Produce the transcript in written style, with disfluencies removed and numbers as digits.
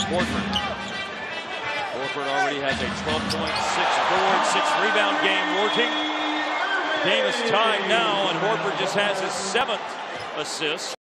Horford. Horford already has a 12-point, 6-board, 6-rebound game working. Game is tied now, and Horford just has his 7th assist.